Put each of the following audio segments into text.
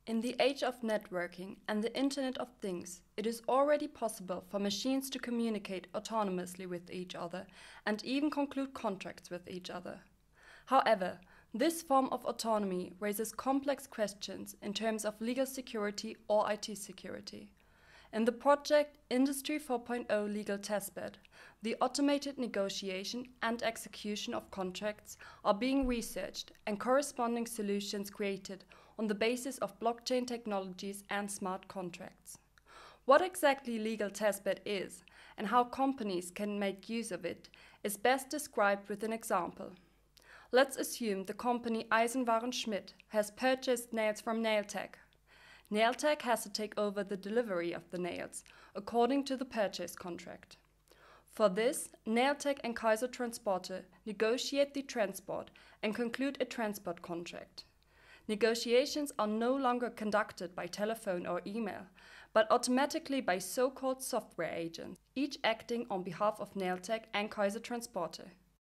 In the age of networking and the Internet of Things, it is already possible for machines to communicate autonomously with each other and even conclude contracts with each other. However, this form of autonomy raises complex questions in terms of legal security or IT security. In the project Industry 4.0 Legal Testbed, the automated negotiation and execution of contracts are being researched and corresponding solutions created on the basis of blockchain technologies and smart contracts. What exactly Legal Testbed is and how companies can make use of it is best described with an example. Let's assume the company Eisenwaren Schmidt has purchased nails from Nailtech. Nailtech has to take over the delivery of the nails, according to the purchase contract. For this, Nailtech and Kaiser Transporte negotiate the transport and conclude a transport contract. Negotiations are no longer conducted by telephone or email, but automatically by so-called software agents, each acting on behalf of Nailtech and Kaiser Transporte.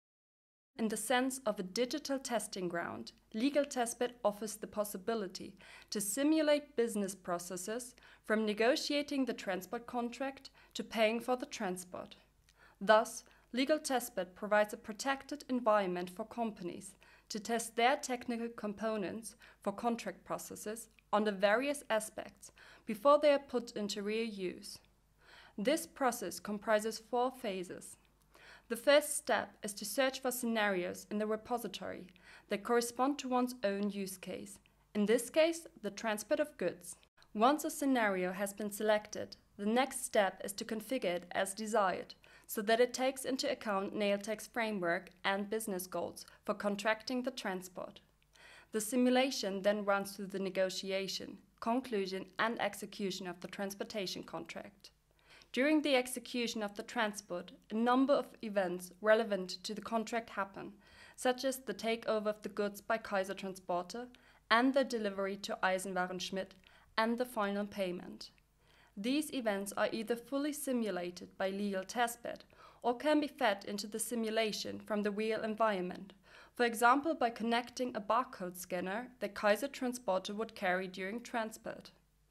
In the sense of a digital testing ground, Legal Testbed offers the possibility to simulate business processes from negotiating the transport contract to paying for the transport. Thus, Legal Testbed provides a protected environment for companies to test their technical components for contract processes on the various aspects before they are put into real use. This process comprises 4 phases. The first step is to search for scenarios in the repository that correspond to one's own use case, in this case, the transport of goods. Once a scenario has been selected, the next step is to configure it as desired, so that it takes into account Nailtech's framework and business goals for contracting the transport. The simulation then runs through the negotiation, conclusion and execution of the transportation contract. During the execution of the transport, a number of events relevant to the contract happen, such as the takeover of the goods by Kaiser Transporte and the delivery to Eisenwaren Schmidt and the final payment. These events are either fully simulated by Legal Testbed or can be fed into the simulation from the real environment, for example by connecting a barcode scanner that Kaiser Transporte would carry during transport.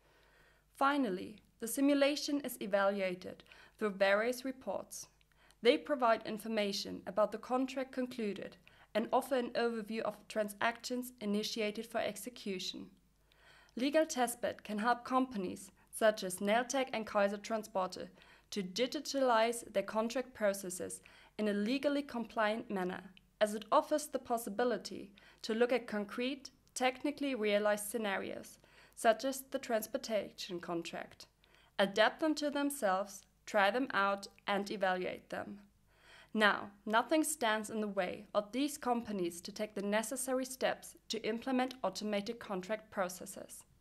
Finally, the simulation is evaluated through various reports. They provide information about the contract concluded and offer an overview of transactions initiated for execution. Legal Testbed can help companies such as Nailtech and Kaiser Transporte to digitalize their contract processes in a legally compliant manner, as it offers the possibility to look at concrete, technically realized scenarios, such as the transportation contract, adapt them to themselves, try them out, and evaluate them. Now, nothing stands in the way of these companies to take the necessary steps to implement automated contract processes.